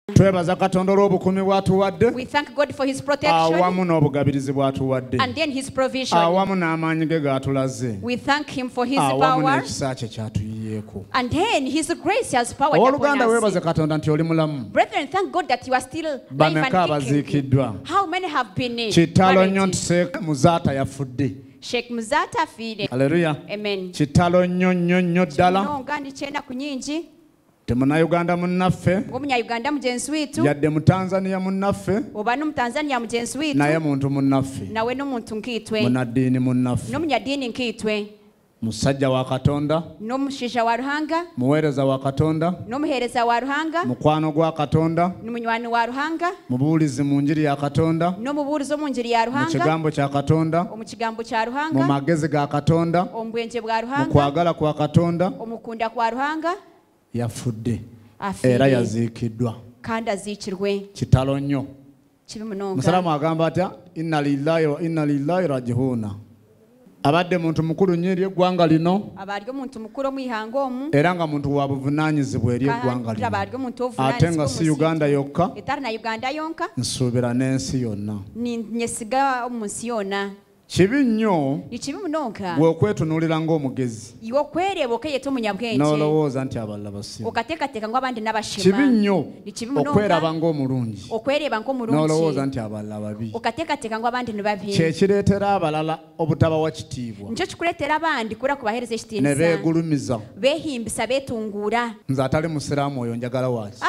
We thank God for his protection and then his provision. We thank him for his power and then his grace has power upon us. Brethren, thank God that you are still alive and kicking. How many have been named? Sheikh Muzaata fide. Hallelujah. Amen. Chitalo nnyo ddala. Ngandi kyenda ku nyingi. Temunayuganda munnaffe. Uganda mujenzi witu. Yadde mu Tanzania munnaffe. Oba no mu Tanzania mujenzi witu. Naye muntu munnaffe. Nawe n'omuntu nkitwe. Munaddiini munnaffe. N'omunyaddiini nkitwe. Musajja wa Katonda. N'omushisha wa Ruhanga. Muweereza wa Katonda. N'omuheereza wa Ruhanga. Mukwano gwa Katonda. N'omunywani wa Ruhanga. Mubuulizi mu njiri ya Katonda. N'omubuulizi mu njiri ya Ruhanga. Mu kigambo kya Katonda. Omu kigambo kya Ruhanga. Mu magezi ga Katonda. Omubwenje bwa Ruhanga. Mu kwagala kwa Katonda. Omukunda kwa Ruhanga. Yafudde. Era yaziikiddwa. Kandi aziikirwe. Kitalo nnyo. Kibi munonga. Musalamu agamba atya inna lillahi wa inna ilaihi raji'un. Abadde muntu mukulu nnyo eri eggwanga lino. Abadde omuntu mukulu mu ihanga omu. Era nga muntu wa buvunaanyizibwa eri eggwanga lino. Ate nga si Uganda yokka. Etari na Uganda yonka. Nsuubira n'ensi yonna. Nyesiga mu nsi yonna. Kibi nnyo bwe okwetunuulira ng'omugezi n'olowooza nti abalala basiru. Kibi nnyo okweraba ng'omulungi n'olowooza nti abalala babi. Kye kireetera abalala obutabawa kitiibwa ne beegulumiza. Nze atali musiraamu oyo njagala waaki.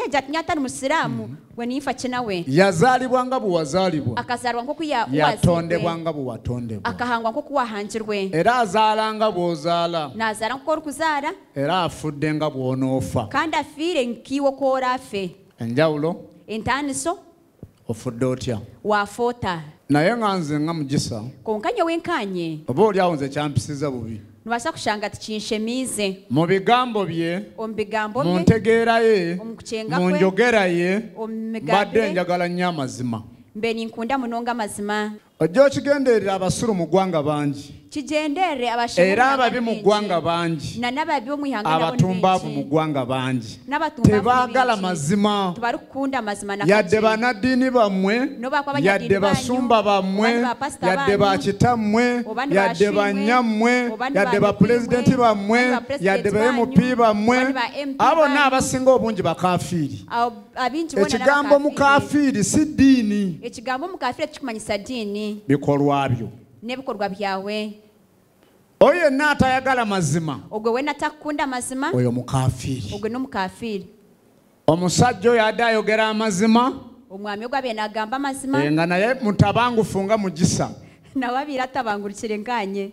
Yazaalibwa nga bwe wazaalibwa. Yatondebwa nga bwe akahangwa nko kuwahanjirwe. Era azaalanga bw'ozaala. N'azaala nko okuzaala. Era afudde nga bw'onoofa. Kandi afiire nkiwo kw'ora afe. Enjawulo. Entaaniso. Ofudde otya? Waafoota. Naye nga nze nga mugisa. Konkanye wenkaanye. Oba oli awo nze kyampisiza bubi. Nobasa kushanga tikinshemiize. Mu bigambo bye. Omubigambo bye. Mu ntegeera ye. Omukucenga kwe. Mu njogera ye. Omumigambire. Mbadde njagala nnyo amazima. Mbe ninkunda munonga mazima. Ojja okigenderera abasuru mu ggwanga bangi. Kigenderere abashamu. Era ababi mu ggwanga bangi. N'ababi omu ihanga nabo abatumbavu mu ggwanga bangi. Tebaagala mazima. Tebalukunda mazima nakati. Yadde banaddiini bammwe. Yadde basumba bammwe. Yadde bakitammwe. Yadde bannyammwe. Yadde bapulezidenti bammwe. Yadde ba MP bammwe. Abo bonna abasinga obungi bakafiiri. Ekigambo mukafiiri si ddiini. Ekigambo mukafiiri kikumanyisa ddiini. Bikolwa byo. N'ebikolwa byawe. Oyo yenna atayagala mazima. Ogwe wenna takunda mazima. Oyo mukafiiri. Ogwe n'omukafiiri. Omusajja oyo adde ayogera amazima. Omwami ogwo abeera n'agamba amazima. Nga naye mutabangufu nga mugisa. Nawe abeera atabangulukire nganye.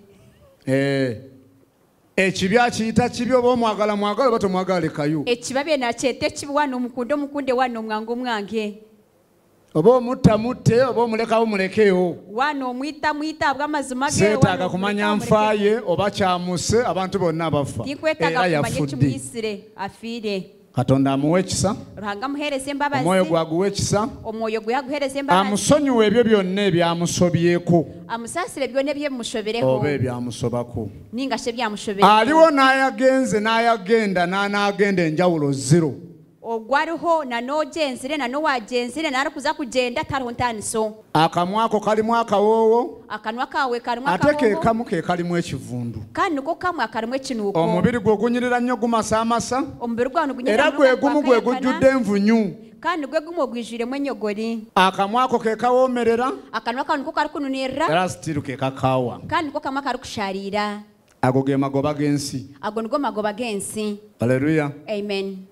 Ekibi akiyita kibi oba omwagala mwagala oba tomwagala lekayo. Ekibi abeera nakyeta ekibi wano omukunde wano omwange omwange. Oba omutta mutte oba omulekawo mulekeyo. Wano omwita abw'amazima ge. Seetaaga kumanya nfaaye oba kyamuse abantu bonna abafa. Era yafudde. Afiire. Katonda amuwe ekisa. Ruhanga amuheereza embabazi. Omwoyo gwe aguwe ekisa. Omwoyo gwe aguheereza embabazi. Amusonyiwe ebyo byonna ebyamusobyeko. Amusaasire byonna ebyebimushobereho. Oba ebyamusobako. Ningashe byamushobereho. Aliwo n'ayagenze n'ayagenda n'anaagenda enjawulo zero. Ogwariho nanogenzire nanowagenzire narakuza kugenda tariho ntaniso. Akamwa ako kalimu akawoowo. Akanwa kawe kalimu akawoowo. Ate ke kamu ke kalimu ekivundu. Kandi niko kamwe akalimu ekinuuko. Omubiri gwe gunyirira nnyo gumasaamasa. Omubiri gwawe gunyirira nnyo. Era gwe gumu gwe gujjudde envunyu. Kandi gwe gumu ogwijwiremu ennyogori. Akamwa ako ke kawoomerera. Akanwa kawe niko kari kununirira. Era sitiru ke kakaawa. Kandi niko kamwe kari kusharira. Ago ge magoba g'ensi. Ago nigo magoba g'ensi. Haleluya. Amen.